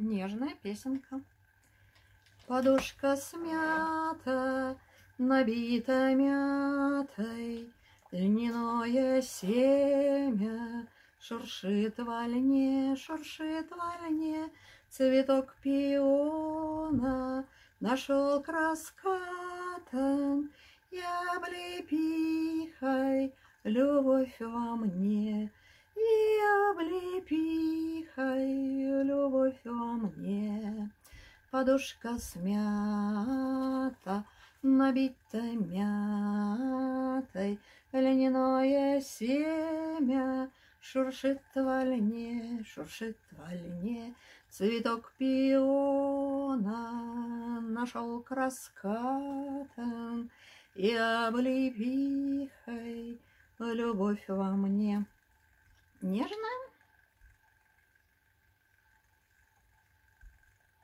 Нежная песенка. Подушка смята, набита мятой, льняное семя шуршит во льне, цветок пиона нашел раскатан, и облепихой любовь во мне, и облепихой любовь во мне. Подушка смята, набита мятой, льняное семя шуршит во льне, цветок пиона нашел раскатан, и облепихой любовь во мне. Нежная?